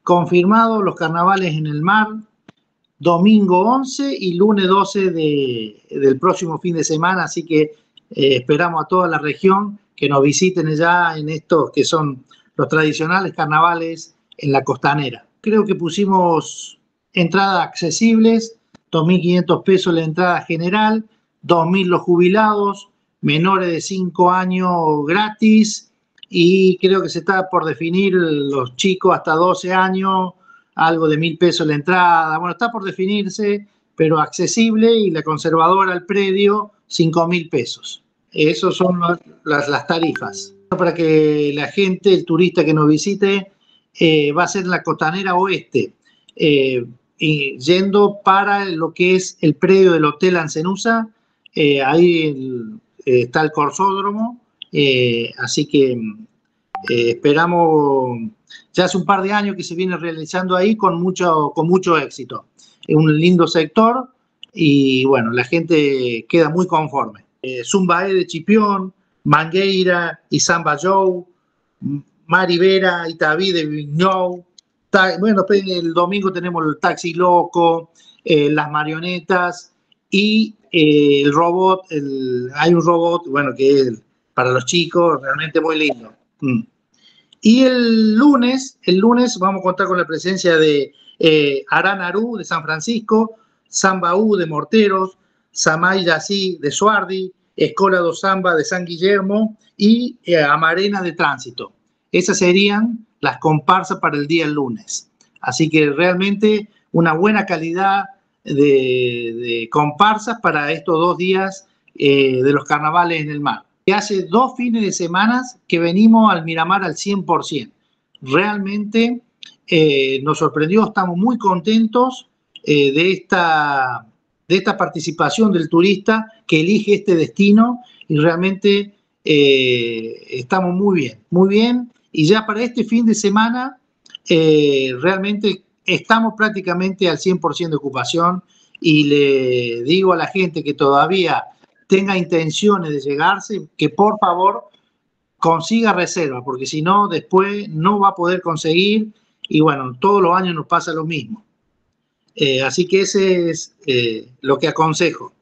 confirmados los carnavales en el mar, domingo 11 y lunes 12 del próximo fin de semana, así que esperamos a toda la región que nos visiten ya en estos que son los tradicionales carnavales en la costanera. Creo que pusimos entradas accesibles, 2.500 pesos la entrada general, 2.000 los jubilados, menores de 5 años gratis, y creo que se está por definir los chicos hasta 12 años, algo de 1.000 pesos la entrada. Bueno, está por definirse, pero accesible, y la conservadora al predio, 5.000 pesos. Esas son las tarifas. Para que la gente, el turista que nos visite, va a ser en la costanera oeste, y yendo para lo que es el predio del Hotel Ancenusa, ahí está el Corsódromo, así que esperamos, ya hace un par de años que se viene realizando ahí con mucho éxito. Es un lindo sector y bueno, la gente queda muy conforme. Zumbaé de Chipión, Mangueira y Samba Joe, Maribera, Itaví de Viñou. Bueno, el domingo tenemos el Taxi Loco, las marionetas y el robot. Hay un robot, bueno, que es para los chicos, realmente muy lindo. Y el lunes vamos a contar con la presencia de Aranarú de San Francisco, Sambaú de Morteros, Samay Yací de Suardi, Escola do Samba de San Guillermo y Amarena de Tránsito. Esas serían las comparsas para el día lunes. Así que realmente una buena calidad de comparsas para estos 2 días de los carnavales en el mar. Hace 2 fines de semana que venimos al Miramar al 100%. Realmente nos sorprendió, estamos muy contentos de esta participación del turista que elige este destino, y realmente estamos muy bien. Y ya para este fin de semana realmente estamos prácticamente al 100% de ocupación, y le digo a la gente que todavía tenga intenciones de llegarse, que por favor consiga reserva, porque si no, después no va a poder conseguir, y bueno, todos los años nos pasa lo mismo. Así que ese es lo que aconsejo.